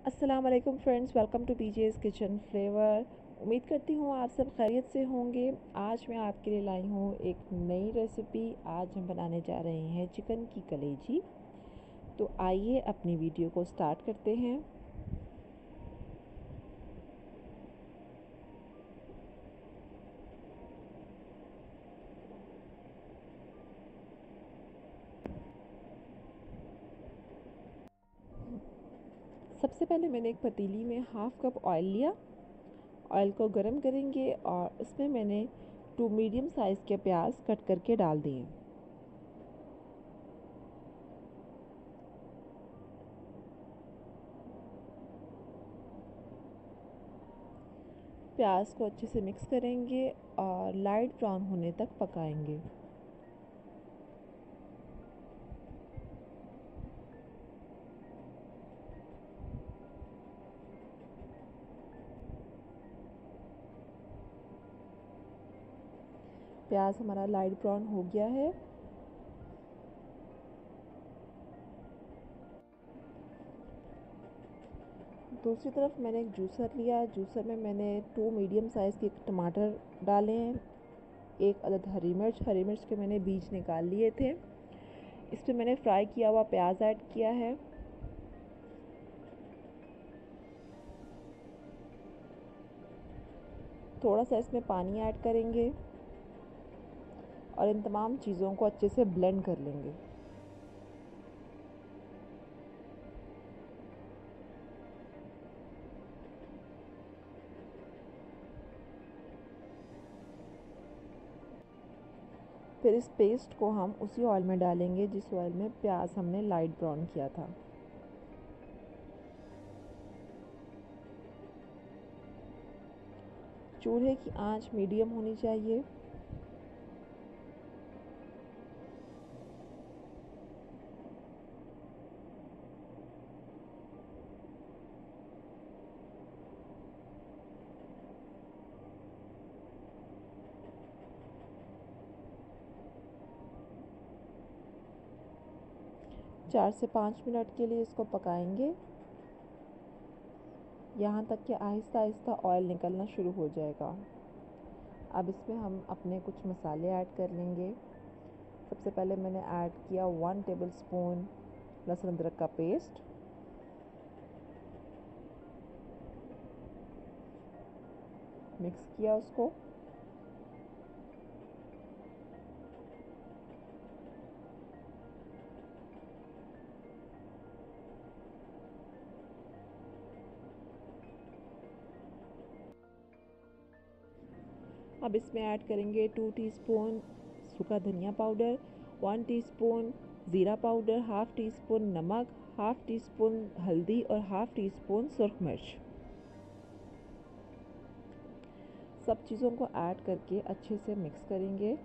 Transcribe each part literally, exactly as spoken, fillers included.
अस्सलाम वालेकुम friends, welcome to PJ's kitchen flavour. उम्मीद करती हूँ आप सब खैरियत से होंगे। आज मैं आपके लिए लाई हूँ एक नई रेसिपी। आज हम बनाने जा रहे हैं चिकन की कलेजी। तो आइए अपनी वीडियो को स्टार्ट करते हैं। सबसे पहले मैंने एक पतीली में हाफ कप ऑयल लिया। ऑयल को गर्म करेंगे और उसमें मैंने टू मीडियम साइज़ के प्याज कट करके डाल दिए। प्याज को अच्छे से मिक्स करेंगे और लाइट ब्राउन होने तक पकाएंगे। प्याज हमारा लाइट ब्राउन हो गया है। दूसरी तरफ मैंने एक जूसर लिया। जूसर में मैंने टू मीडियम साइज़ के टमाटर डाले हैं। एक अदद हरी मिर्च हरी मिर्च के मैंने बीज निकाल लिए थे। इसमें मैंने फ्राई किया हुआ प्याज ऐड किया है। थोड़ा सा इसमें पानी ऐड करेंगे और इन तमाम चीज़ों को अच्छे से ब्लेंड कर लेंगे। फिर इस पेस्ट को हम उसी ऑयल में डालेंगे जिस ऑयल में प्याज हमने लाइट ब्राउन किया था। चूल्हे की आंच मीडियम होनी चाहिए। चार से पाँच मिनट के लिए इसको पकाएंगे, यहाँ तक कि आहिस्ता आहिस्ता ऑयल निकलना शुरू हो जाएगा। अब इसमें हम अपने कुछ मसाले ऐड कर लेंगे। सबसे पहले मैंने ऐड किया वन टेबलस्पून लहसुन अदरक का पेस्ट। मिक्स किया उसको। अब इसमें ऐड करेंगे टू टीस्पून सूखा धनिया पाउडर, वन टीस्पून ज़ीरा पाउडर, हाफ़ टी स्पून नमक, हाफ़ टी स्पून हल्दी और हाफ़ टी स्पून सुरख मिर्च। सब चीज़ों को ऐड करके अच्छे से मिक्स करेंगे।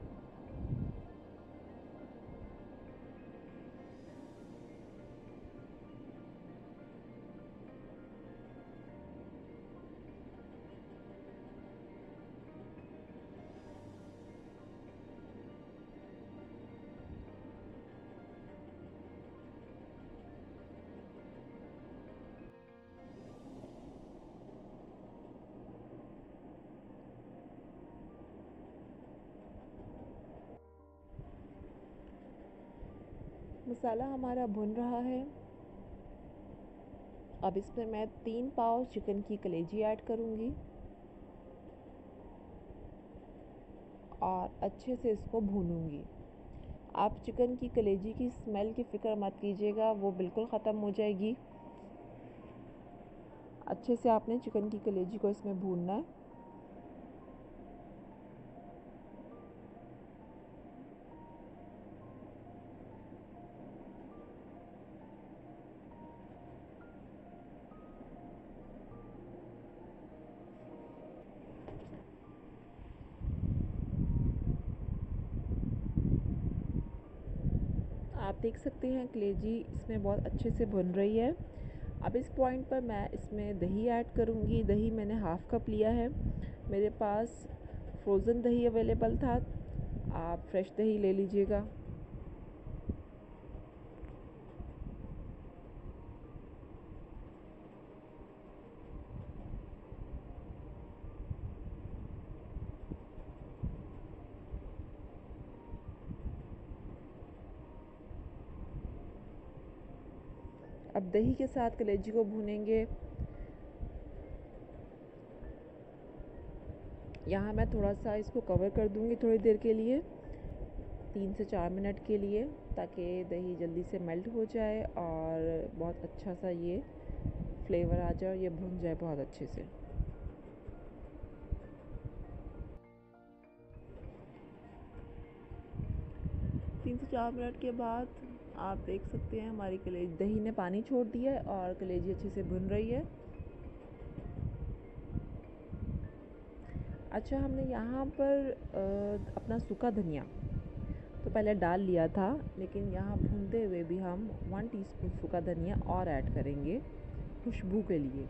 मसाला हमारा भुन रहा है। अब इसमें मैं तीन पाव चिकन की कलेजी ऐड करूँगी और अच्छे से इसको भूनूंगी। आप चिकन की कलेजी की स्मेल की फ़िक्र मत कीजिएगा, वो बिल्कुल ख़त्म हो जाएगी। अच्छे से आपने चिकन की कलेजी को इसमें भूनना है। आप देख सकते हैं कलेजी इसमें बहुत अच्छे से भुन रही है। अब इस पॉइंट पर मैं इसमें दही ऐड करूँगी। दही मैंने हाफ़ कप लिया है। मेरे पास फ्रोज़न दही अवेलेबल था, आप फ्रेश दही ले लीजिएगा। अब दही के साथ कलेजी को भूनेंगे। यहाँ मैं थोड़ा सा इसको कवर कर दूँगी थोड़ी देर के लिए, तीन से चार मिनट के लिए, ताकि दही जल्दी से मेल्ट हो जाए और बहुत अच्छा सा ये फ्लेवर आ जाए और ये भुन जाए बहुत अच्छे से। तीन से चार मिनट के बाद आप देख सकते हैं हमारी कलेजी, दही ने पानी छोड़ दिया है और कलेजी अच्छे से भुन रही है। अच्छा, हमने यहाँ पर आ, अपना सूखा धनिया तो पहले डाल लिया था, लेकिन यहाँ भूनते हुए भी हम वन टीस्पून सूखा धनिया और ऐड करेंगे खुशबू के लिए।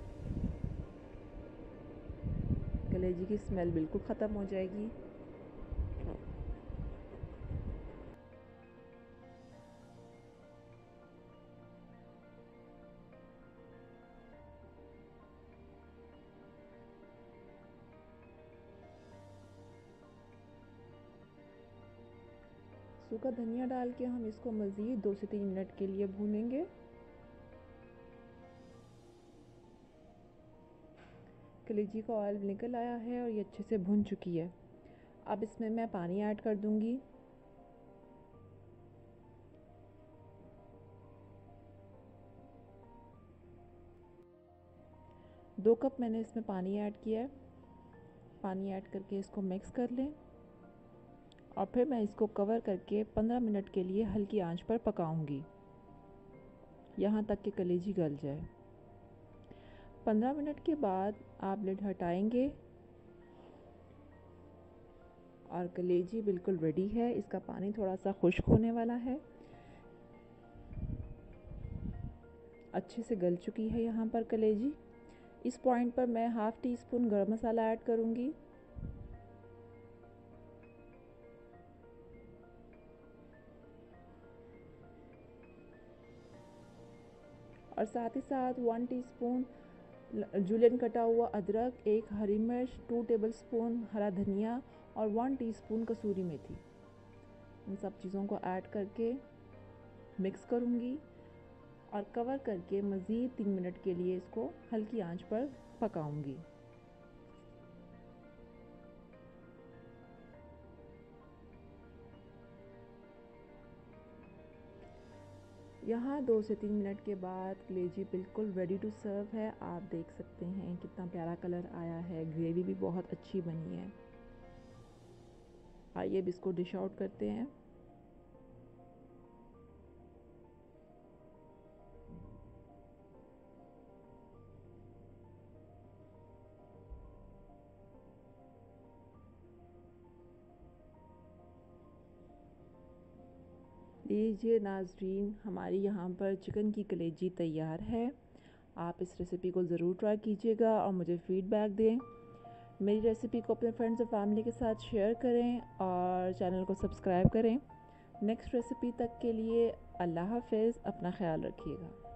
कलेजी की स्मेल बिल्कुल ख़त्म हो जाएगी। सूखा धनिया डाल के हम इसको मज़ीद दो से तीन मिनट के लिए भूनेंगे। कलेजी का ऑयल निकल आया है और ये अच्छे से भुन चुकी है। अब इसमें मैं पानी ऐड कर दूंगी। दो कप मैंने इसमें पानी ऐड किया है। पानी ऐड करके इसको मिक्स कर लें और फिर मैं इसको कवर करके पंद्रह मिनट के लिए हल्की आंच पर पकाऊंगी, यहाँ तक कि कलेजी गल जाए। पंद्रह मिनट के बाद आप लिड हटाएंगे और कलेजी बिल्कुल रेडी है। इसका पानी थोड़ा सा खुश्क होने वाला है, अच्छे से गल चुकी है यहाँ पर कलेजी। इस पॉइंट पर मैं हाफ़ टी स्पून गरम मसाला ऐड करूँगी। और साथ ही साथ वन टीस्पून जूलियन कटा हुआ अदरक, एक हरी मिर्च, टू टेबलस्पून हरा धनिया और वन टीस्पून कसूरी मेथी, इन सब चीज़ों को ऐड करके मिक्स करूँगी और कवर करके मज़ीद तीन मिनट के लिए इसको हल्की आंच पर पकाऊंगी। यहाँ दो से तीन मिनट के बाद कलेजी बिल्कुल रेडी टू सर्व है। आप देख सकते हैं कितना प्यारा कलर आया है, ग्रेवी भी बहुत अच्छी बनी है। आइए अब इसको डिश आउट करते हैं। लीजिए नाज़रीन, हमारी यहाँ पर चिकन की कलेजी तैयार है। आप इस रेसिपी को ज़रूर ट्राई कीजिएगा और मुझे फ़ीडबैक दें। मेरी रेसिपी को अपने फ्रेंड्स और फैमिली के साथ शेयर करें और चैनल को सब्सक्राइब करें। नेक्स्ट रेसिपी तक के लिए अल्लाह हाफ़िज़, अपना ख्याल रखिएगा।